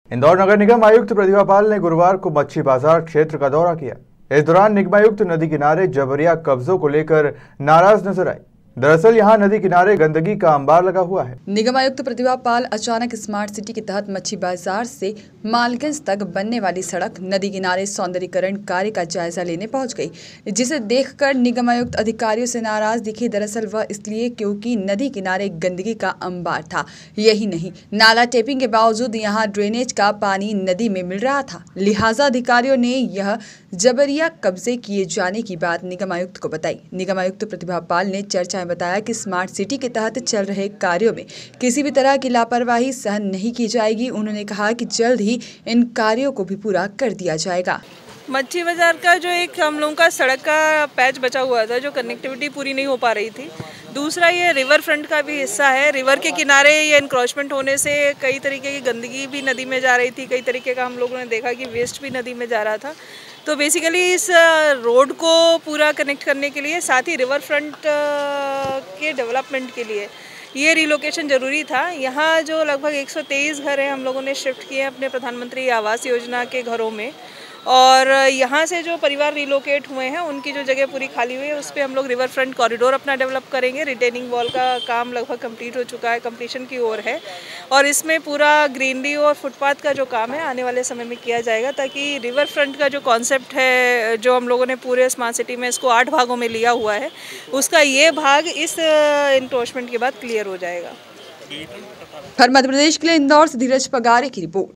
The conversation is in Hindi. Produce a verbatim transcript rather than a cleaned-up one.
इंदौर नगर निगम आयुक्त प्रतिभा पाल ने गुरुवार को मच्छी बाजार क्षेत्र का दौरा किया। इस दौरान निगमायुक्त नदी किनारे जबरिया कब्जों को लेकर नाराज नजर आई। दरअसल यहां नदी किनारे गंदगी का अंबार लगा हुआ है। निगमायुक्त प्रतिभा पाल अचानक स्मार्ट सिटी के तहत मच्छी बाजार से मालगंज तक बनने वाली सड़क नदी किनारे सौंदर्यीकरण कार्य का जायजा लेने पहुंच गई, जिसे देखकर निगमायुक्त अधिकारियों से नाराज दिखी। दरअसल वह इसलिए क्योंकि नदी किनारे गंदगी का अंबार था। यही नहीं, नाला टेपिंग के बावजूद यहां ड्रेनेज का पानी नदी में मिल रहा था। लिहाजा अधिकारियों ने यह जबरिया कब्जे किए जाने की बात निगमायुक्त को बताई। निगमायुक्त प्रतिभा पाल ने चर्चा बताया कि स्मार्ट सिटी के तहत चल रहे कार्यों में किसी भी तरह की लापरवाही सहन नहीं की जाएगी। उन्होंने कहा कि जल्द ही इन कार्यों को भी पूरा कर दिया जाएगा। मच्छी बाजार का जो एक हम लोगों का सड़क का पैच बचा हुआ था, जो कनेक्टिविटी पूरी नहीं हो पा रही थी। दूसरा, ये रिवर फ्रंट का भी हिस्सा है। रिवर के किनारे ये इंक्रोचमेंट होने से कई तरीके की गंदगी भी नदी में जा रही थी। कई तरीके का हम लोगों ने देखा कि वेस्ट भी नदी में जा रहा था। तो बेसिकली इस रोड को पूरा कनेक्ट करने के लिए, साथ ही रिवर फ्रंट के डेवलपमेंट के लिए ये रिलोकेशन ज़रूरी था। यहाँ जो लगभग एक सौ तेईस घर हैं हम लोगों ने शिफ्ट किए हैं अपने प्रधानमंत्री आवास योजना के घरों में, और यहाँ से जो परिवार रिलोकेट हुए हैं उनकी जो जगह पूरी खाली हुई है उस पर हम लोग रिवर फ्रंट कॉरिडोर अपना डेवलप करेंगे। रिटेनिंग वॉल का काम लगभग कंप्लीट हो चुका है, कंप्लीशन की ओर है, और इसमें पूरा ग्रीनरी और फुटपाथ का जो काम है आने वाले समय में किया जाएगा, ताकि रिवर फ्रंट का जो कॉन्सेप्ट है, जो हम लोगों ने पूरे स्मार्ट सिटी में इसको आठ भागों में लिया हुआ है, उसका ये भाग इस इंक्रोचमेंट के बाद क्लियर हो जाएगा। मध्य प्रदेश के लिए इंदौर से धीरज पगारे की रिपोर्ट।